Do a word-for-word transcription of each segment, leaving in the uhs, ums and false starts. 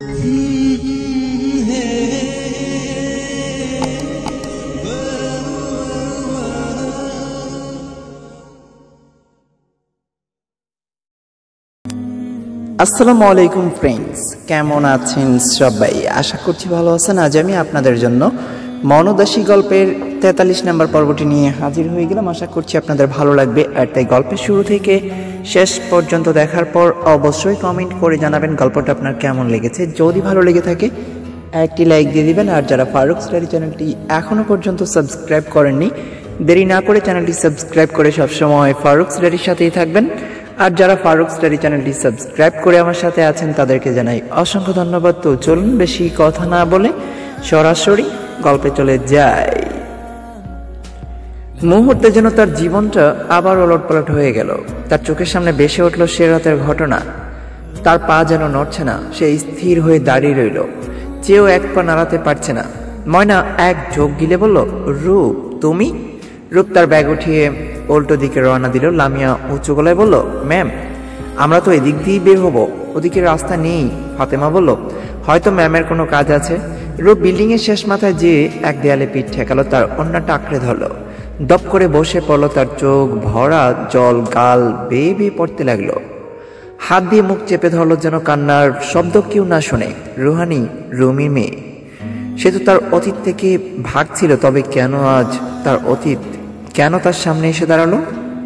আসসালামু আলাইকুম ফ্রেন্ডস, কেমন আছেন সবাই? আশা করছি ভালো আছেন। আজ আমি আপনাদের জন্য মনোদাসী গল্পের তেতাল্লিশ নম্বর পর্বটি নিয়ে হাজির হয়ে গেলাম। আশা করছি আপনাদের ভালো লাগবে। আর তাই গল্পের শুরু থেকে শেষ পর্যন্ত দেখার পর অবশ্যই কমেন্ট করে জানাবেন গল্পটা আপনার কেমন লেগেছে। যদি ভালো লেগে থাকে একটি লাইক দিয়ে দিবেন। আর যারা ফারুক স্টাডি চ্যানেলটি এখনও পর্যন্ত সাবস্ক্রাইব করেননি, দেরি না করে চ্যানেলটি সাবস্ক্রাইব করে সবসময় ফারুক স্টাডির সাথেই থাকবেন। আর যারা ফারুক স্টাডি চ্যানেলটি সাবস্ক্রাইব করে আমার সাথে আছেন তাদেরকে জানাই অসংখ্য ধন্যবাদ। তো চলুন বেশি কথা না বলে সরাসরি গল্পে চলে যায়। মুহূর্তে যেন তার জীবনটা আবার ওলটপালট হয়ে গেল। তার চোখের সামনে ভেসে উঠল সে রাতের ঘটনা। তার পা যেন নড়ছে না, সে স্থির হয়ে দাঁড়িয়ে রইল, চেয়েও এক পা নাড়াতে পারছে না। ময়না এক ঝোঁক গিলে বলল, রূপ তুমি? রূপ তার ব্যাগ উঠিয়ে উল্টো দিকে রওনা দিল। লামিয়া উঁচু গলায় বলল, ম্যাম আমরা তো এদিক দিয়েই বের হবো, ওদিকে রাস্তা নেই। ফাতেমা বলল, হয়তো ম্যামের কোনো কাজ আছে। রূপ বিল্ডিং এর শেষ মাথায় যেয়ে এক দেয়ালে পিঠ ঠেকালো, তার অন্যটা আঁকড়ে ধরলো। দপ করে বসে পড়লো। তার চোখ ভরা জল গাল বেয়ে বেয়ে পড়তে লাগলো। হাত দিয়ে মুখ চেপে ধরলো যেন কান্নার শব্দ কেউ না শোনে। রুহানি রুমির মেয়ে, সে তো তার অতীত থেকে ভাগ ছিল, তবে কেন আজ তার অতীত কেন তার সামনে এসে দাঁড়ালো?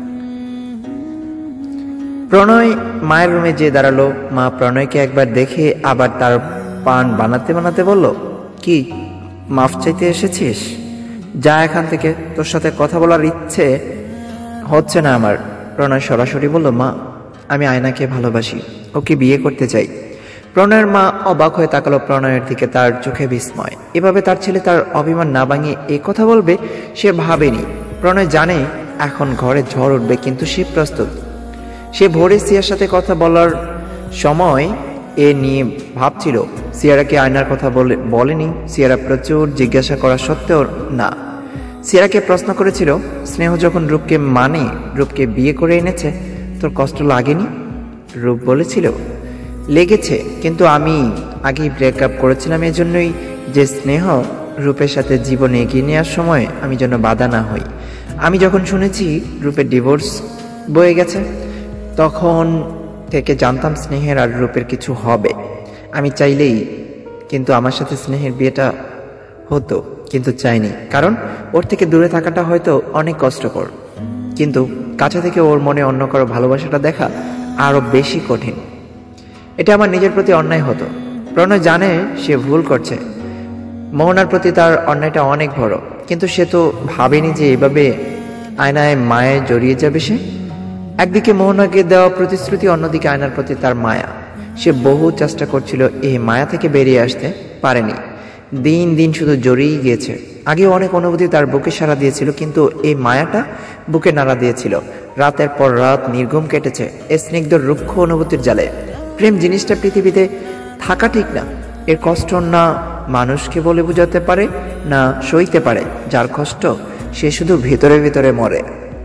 প্রণয় মায়ের রুমে যেয়ে দাঁড়ালো। মা প্রণয়কে একবার দেখে আবার তার পান বানাতে বানাতে বলল, কি মাফ চাইতে এসেছিস? যা এখান থেকে, তোর সাথে কথা বলার ইচ্ছে হচ্ছে না আমার। প্রণয় সরাসরি বলল, মা আমি আয়নাকে ভালোবাসি, ওকে বিয়ে করতে চাই। প্রণয়ের মা অবাক হয়ে তাকালো প্রণয়ের দিকে, তার চোখে বিস্ময়। এভাবে তার ছেলে তার অভিমান না ভাঙিয়ে এ কথা বলবে সে ভাবেনি। প্রণয় জানে এখন ঘরে ঝড় উঠবে, কিন্তু সে প্রস্তুত। সে ভোরে সিয়ার সাথে কথা বলার সময় এ নিয়ে ভাবছিল। সিয়ারাকে আয়নার কথা বলে বলেনি। সিয়ারা প্রচুর জিজ্ঞাসা করা সত্ত্বেও না। সিয়ারাকে প্রশ্ন করেছিল, স্নেহ যখন রূপকে মানে রূপকে বিয়ে করে এনেছে, তোর কষ্ট লাগেনি? রূপ বলেছিল, লেগেছে, কিন্তু আমি আগেই ব্রেকআপ করেছিলাম, এজন্যই যে স্নেহ রূপের সাথে জীবন এগিয়ে নেওয়ার সময় আমি যেন বাধা না হই। আমি যখন শুনেছি রূপের ডিভোর্স বয়ে গেছে, তখন থেকে জানতাম স্নেহের আর রূপের কিছু হবে। আমি চাইলেই কিন্তু আমার সাথে স্নেহের বিয়েটা হতো, কিন্তু চাইনি, কারণ ওর থেকে দূরে থাকাটা হয়তো অনেক কষ্টকর, কিন্তু কাছে থেকে ওর মনে অন্য কারো ভালোবাসাটা দেখা আরো বেশি কঠিন। এটা আমার নিজের প্রতি অন্যায় হতো। প্রণয় জানে সে ভুল করছে। মোহনার প্রতি তার অন্যায়টা অনেক বড়, কিন্তু সে তো ভাবেনি যে এভাবে আয়নায় মায়ে জড়িয়ে যাবে সে। একদিকে মোহনাকে দেওয়া প্রতিশ্রুতি, অন্যদিকে আয়নার প্রতি তার মায়া। সে বহু চেষ্টা করছিল এই মায়া থেকে বেরিয়ে আসতে, পারেনি। দিন দিন শুধু জড়িয়েই গিয়েছে। আগে অনেক অনুভূতি তার বুকে সাড়া দিয়েছিল, কিন্তু এই মায়াটা বুকে নাড়া দিয়েছিল। রাতের পর রাত নির্ঘুম কেটেছে এই স্নিগ্ধ রুক্ষ অনুভূতির জালে। প্রেম জিনিসটা পৃথিবীতে থাকা ঠিক না। এর কষ্ট না মানুষকে বলে বোঝাতে পারে, না সইতে পারে। যার কষ্ট সে শুধু ভেতরে ভেতরে মরে।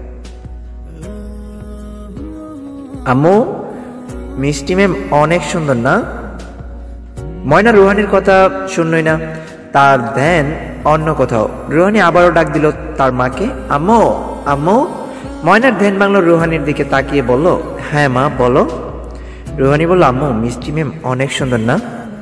আম্মু, মিষ্টি ম্যাম অনেক সুন্দর না? ময়না রুহানির কথা শুনলই না, তার ধ্যান অন্য কোথাও। রুহানি আবারও ডাক দিল তার মাকে, আম্মু আম্মু। ময়নার ধ্যান ভাঙল। রুহানির দিকে তাকিয়ে বলল, হ্যাঁ মা বলো। রুহানি বলল, আম্মু মিষ্টি ম্যাম অনেক সুন্দর না?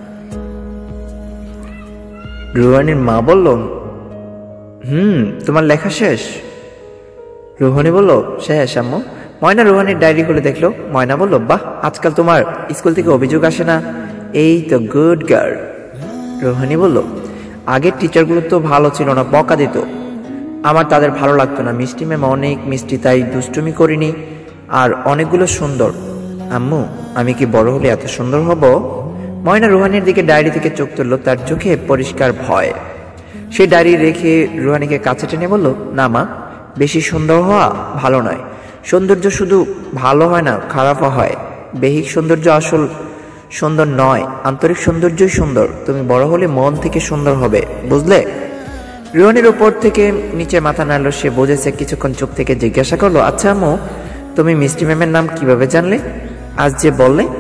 রুহানির মা বলল, হুম তোমার লেখা শেষ? রুহানি বলল, শেষ আম্মু। ময়না রুহানির ডায়েরি খুলে দেখলো। ময়না বলল, বাহ, আজকাল তোমার স্কুল থেকে অভিযোগ আসে না, এই তো গুড গার্ল। রুহানি বলল, আগের টিচারগুলো তো ভালো ছিল না, বকা দিত, আমার তাদের ভালো লাগতো না। মিষ্টি ম্যাম অনেক মিষ্টি, তাই দুষ্টুমি করিনি, আর অনেকগুলো সুন্দর। আম্মু আমি কি বড় হলে এত সুন্দর হব? ময়না রুহানির দিকে ডায়েরি থেকে চোখ তুলল, তার চোখে পরিষ্কার ভয়। সে ডায়েরি রেখে রুহানিকে কাছে টেনে বলল, না মা, বেশি সুন্দর হওয়া ভালো নয়। সৌন্দর্য শুধু ভালো হয় না, খারাপও হয়। বেহিক সৌন্দর্য আসল সুন্দর নয়, আন্তরিক সৌন্দর্যই সুন্দর। তুমি বড় হলে মন থেকে সুন্দর হবে, বুঝলে? রুহানির উপর থেকে নিচে মাথা নাড়ল। সে বুঝেছে। কিছুক্ষণ চুপ থেকে জিজ্ঞাসা করলো, আচ্ছা আম্মু, তুমি মিষ্টি ম্যামের নাম কিভাবে জানলে? আজ যে বললে।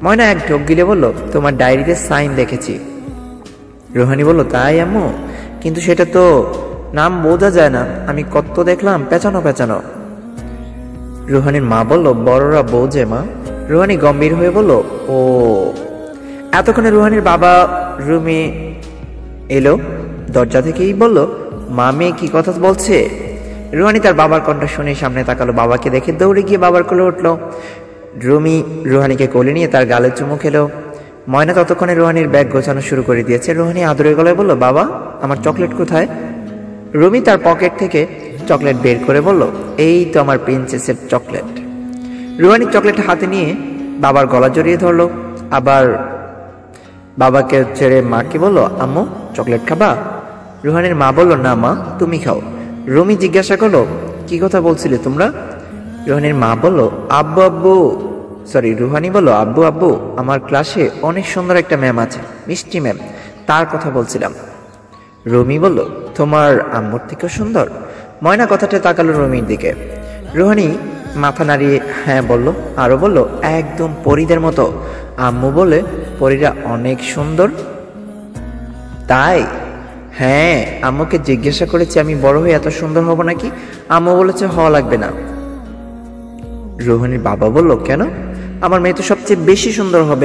ময়না এক ঢোক গিলে বলল, তোমার ডায়েরিতে সাইন দেখেছি। রুহানি বলল, তাই আম্মু? কিন্তু সেটা তো নাম বোঝা যায় না, আমি কত দেখলাম পেঁচানো পেঁচানো। রুহানির মা বলল, বড়রা বোঝে মা। রুহানি গম্ভীর হয়ে বলল, ও। এতক্ষণে রুহানির বাবা রুমে এলো, দরজা থেকেই বলল, মা মেয়ে কি কথা বলছে? রুহানি তার বাবার কণ্ঠ শুনে সামনে তাকালো, বাবাকে দেখে দৌড়ে গিয়ে বাবার কোলে উঠল। রুমি রুহানিকে কোলে নিয়ে তার গালে চুমু খেলো। ময়না ততক্ষণে রুহানির ব্যাগ গোছানো শুরু করে দিয়েছে। রুহানি আদরের গলায় বলল, বাবা আমার চকলেট কোথায়? রুমি তার পকেট থেকে চকলেট বের করে বলল, এই তো আমার প্রিন্সেসের চকলেট। রুহানি চকলেট হাতে নিয়ে বাবার গলা জড়িয়ে ধরলো, আবার বাবাকে ছেড়ে মাকে বলল, আম্মু চকলেট খাবা? রুহানির মা বলল, না মা তুমি খাও। রুমি জিজ্ঞাসা করলো, কি কথা বলছিলে তোমরা? রুহানির মা বলল, আব্বু আব্বু সরি রুহানি বলল, আব্বু আব্বু আমার ক্লাসে অনেক সুন্দর একটা ম্যাম আছে, মিষ্টি ম্যাম, তার কথা বলছিলাম। রুমি বলল, তোমার আম্মুর থেকেও সুন্দর? ময়না কথাটা তাকালো রুমির দিকে। রুহানি মাথা নাড়িয়ে হ্যাঁ বলল, আরো বলল, একদম পরীদের মতো। আম্মু বলে পরীরা অনেক সুন্দর। তাই? হ্যাঁ, আম্মুকে জিজ্ঞাসা করেছি আমি বড় হয়ে এত সুন্দর হব নাকি, আম্মু বলেছে হওয়া লাগবে না। রুহানির বাবা বলল, কেন? আমার মেয়ে তো সবচেয়ে বেশি সুন্দর হবে।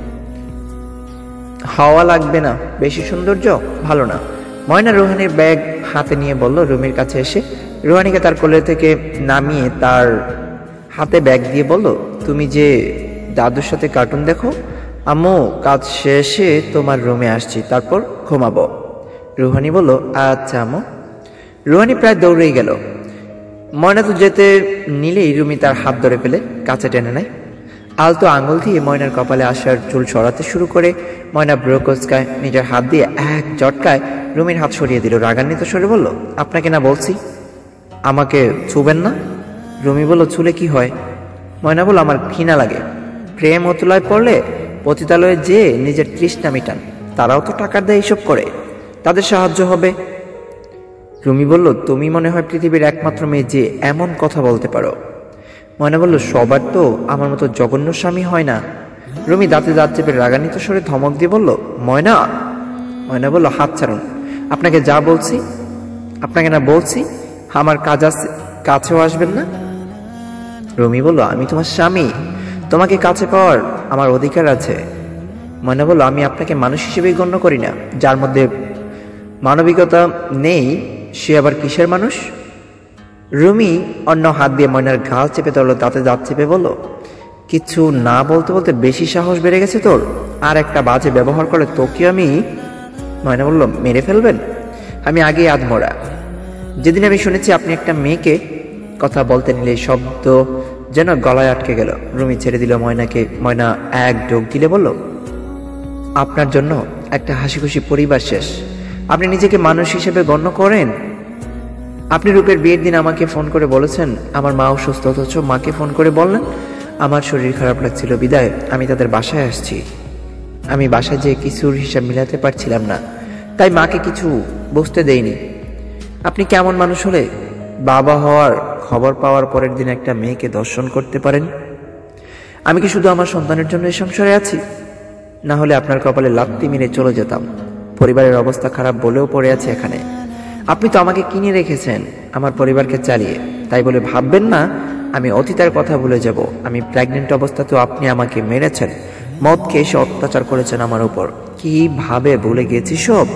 হওয়া লাগবে না, বেশি সৌন্দর্য ভালো না। ময়না রুহানির ব্যাগ হাতে নিয়ে বলল, রুমির কাছে এসে রুহানিকে তার কোলে থেকে নামিয়ে তার হাতে ব্যাগ দিয়ে বলল, তুমি যে দাদুর সাথে কার্টুন দেখো, আম্মু কাজ শেষে তোমার রুমে আসছি, তারপর ঘুমাবো। রুহানি বলল, আচ্ছা আম্মু। রুহানি প্রায় দৌড়েই গেল। ময়না তো যেতে নিলেই রুমি তার হাত ধরে ফেলে কাছে টেনে নেয়। আলতো আঙুল দিয়ে ময়নার কপালে আসার চুল সরাতে শুরু করে। ময়না ব্রোকসকায় নিজের হাত দিয়ে এক জটকায় রুমির হাত সরিয়ে দিল। রাগান্বিত স্বরে বলল, আপনাকে না বলছি আমাকে ছুবেন না? রুমি বলল, ছুলে কি হয়? ময়না বলল, আমার ঘৃণা লাগে। প্রেম অতুলায় পড়লে পতিতালয়ে যে নিজের তৃষ্ণা মিটান, তারাও তো টাকার দেয় এইসব করে, তাদের সাহায্য হবে। রুমি বলল, তুমি মনে হয় পৃথিবীর একমাত্র মেয়ে যে এমন কথা বলতে পারো। ময়না বলল, সবার তো আমার মতো জঘন্য স্বামী হয় না। রুমি দাঁতে দাঁত চেপে রাগান্বিত স্বরে ধমক দিয়ে বলল, ময়না। ময়না বলল, হাত ছাড়ুন, আপনাকে যা বলছি। আপনাকে না বলছি আমার কাজ আছে, কাছেও আসবেন না। রুমি বলল, আমি তোমার স্বামী, তোমাকে কাছে পাওয়ার আমার অধিকার আছে। ময়না বলল, আমি আপনাকে মানুষ হিসেবেই গণ্য করি না, যার মধ্যে মানবিকতা নেই সে আবার কিসের মানুষ? রুমি অন্য হাত দিয়ে ময়নার গাল চেপে ধরল, দাঁতে দাঁত চেপে বলল, কিছু না বলতে বলতে বেশি সাহস বেড়ে গেছে তোর, আর একটা বাজে ব্যবহার করে তোকে আমি। ময়না বলল, মেরে ফেলবেন? আমি আগে আধমরা। যেদিন আমি শুনেছি আপনি একটা মেয়েকে কথা বলতে নিলে শব্দ যেন গলায় আটকে গেল। রুমি ছেড়ে দিল ময়নাকে। ময়না এক ঢোক গিলে বলল, আপনার জন্য একটা হাসি খুশি পরিবার শেষ। আপনি নিজেকে মানুষ হিসেবে গণ্য করেন? আপনি রূপের বিয়ের দিন আমাকে ফোন করে বলেছেন আমার মা অসুস্থ, অথচ মাকে ফোন করে বললেন আমার শরীর খারাপ লাগছিল বিদায় আমি তাদের বাসায় আসছি। আমি বাসায় যেয়ে কিছুর হিসাব মিলাতে পারছিলাম না, তাই মাকে কিছু বুঝতে দেইনি। আপনি কেমন মানুষ হলে বাবা হওয়ার খবর পাওয়ার পরের দিন একটা মেয়েকে দর্শন করতে পারেন? আমি কি শুধু আমার সন্তানের জন্য এই সংসারে আছি? না হলে আপনার কপালে লাত্তি মেরে চলে যেতাম। পরিবারের অবস্থা খারাপ বলেও পড়ে আছে এখানে। আপনি তো আমাকে কিনে রেখেছেন আমার পরিবারকে চালিয়ে, তাই বলে ভাববেন না আমি অতীতের কথা ভুলে যাব। আমি প্রেগনেন্ট অবস্থাতেও আপনি আমাকে মেরেছেন, মদ খেয়ে এসে অত্যাচার করেছেন আমার উপর। কিভাবে ভুলে গেছি সব?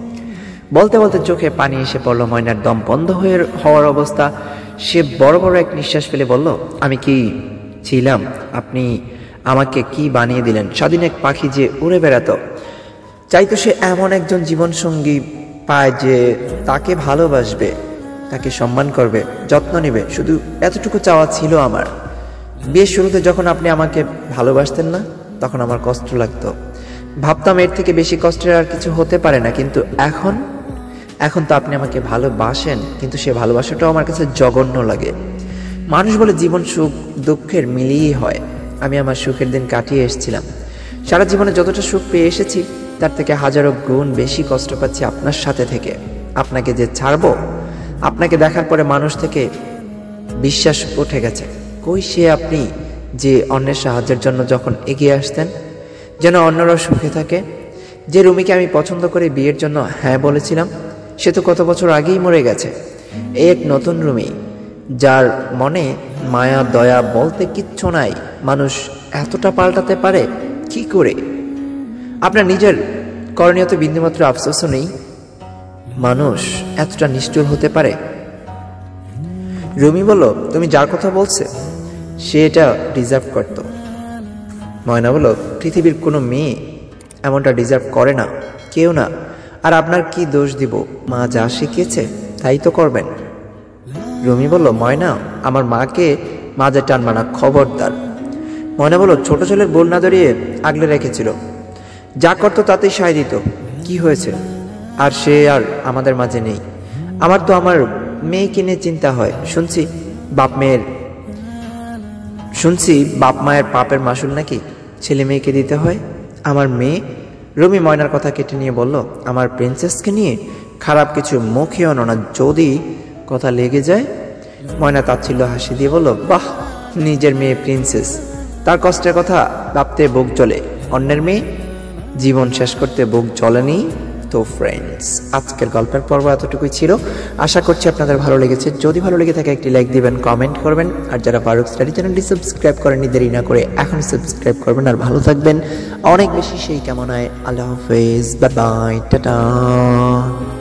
বলতে বলতে চোখে পানি এসে পড়ল ময়নার। দম বন্ধ হয়ে হওয়ার অবস্থা। সে বড় বড় এক নিঃশ্বাস ফেলে বলল, আমি কি ছিলাম? আপনি আমাকে কি বানিয়ে দিলেন? স্বাধীন এক পাখি যে উড়ে বেড়াতো, চাইতো সে এমন একজন জীবনসঙ্গী পায় যে তাকে ভালোবাসবে, তাকে সম্মান করবে, যত্ন নেবে। শুধু এতটুকু চাওয়া ছিল আমার। বিয়ের শুরুতে যখন আপনি আমাকে ভালোবাসতেন না, তখন আমার কষ্ট লাগতো। ভাবতাম এর থেকে বেশি কষ্টের আর কিছু হতে পারে না। কিন্তু এখন এখন তো আপনি আমাকে ভালোবাসেন, কিন্তু সে ভালোবাসাটাও আমার কাছে জঘন্য লাগে। মানুষ বলে জীবন সুখ দুঃখের মিলিয়েই হয়। আমি আমার সুখের দিন কাটিয়ে এসেছিলাম। সারা জীবনে যতটা সুখ পেয়ে এসেছি তার থেকে হাজারো গুণ বেশি কষ্ট পাচ্ছি আপনার সাথে থেকে। আপনাকে যে ছাড়বো, আপনাকে দেখার পরে মানুষ থেকে বিশ্বাস উঠে গেছে। কই সে আপনি যে অন্যের সাহায্যের জন্য যখন এগিয়ে আসতেন, যেন অন্যরা সুখে থাকে। যে রুমিকে আমি পছন্দ করে বিয়ের জন্য হ্যাঁ বলেছিলাম, সে তো কত বছর আগেই মরে গেছে। এই এক নতুন রুমি, যার মনে মায়া দয়া বলতে কিচ্ছু নাই। মানুষ এতটা পাল্টাতে পারে কি করে? আপনার নিজের করণীয়তে বিন্দুমাত্র আফসোসও নেই। মানুষ এতটা নিষ্ঠুর হতে পারে? রুমি বলল, তুমি যার কথা বলছে সে এটা ডিজার্ভ করত। ময়না বলল, পৃথিবীর কোনো মেয়ে এমনটা ডিজার্ভ করে না, কেউ না। আর আপনার কি দোষ দিব? মা যা শিখিয়েছে তাই তো করবেন। রুমি বলল, ময়না, আমার মাকে মাঝে টানবা না, খবরদার। ময়না বলল, ছোট ছেলের বোল না ধরিয়ে আগলে রেখেছিল, যা করতো তাতেই সায় দিত, কি হয়েছে? আর সে আর আমাদের মাঝে নেই। আমার তো আমার মেয়েকে নিয়ে চিন্তা হয়। শুনছি বাপ মেয়ের শুনছি বাপ মায়ের পাপের মাসুল নাকি ছেলে মেয়েকে দিতে হয়। আমার মেয়ে? রুমি ময়নার কথা কেটে নিয়ে বলল, আমার প্রিন্সেসকে নিয়ে খারাপ কিছু মুখেও না, যদি কথা লেগে যায়। ময়না তাচ্ছিল্য হাসি দিয়ে বলল, বাহ, নিজের মেয়ে প্রিন্সেস, তার কষ্টের কথা ভাবতে বুক জ্বলে। অন্যের মেয়ে জীবন শেষ করতে বুক জ্বলেনি। তো ফ্রেন্ডস, আজকের গল্পের পর্ব এতটুকুই ছিল। আশা করছি আপনাদের ভালো লেগেছে। যদি ভালো লেগে থাকে একটি লাইক দিবেন, কমেন্ট করবেন। আর যারা ফারুক স্টাডি চ্যানেলটি সাবস্ক্রাইব করেননি, দেরি না করে এখনই সাবস্ক্রাইব করবেন। আর ভালো থাকবেন অনেক বেশি, সেই কামনায়। আল্লাহ হাফেজ, বাই বাই, টাটা।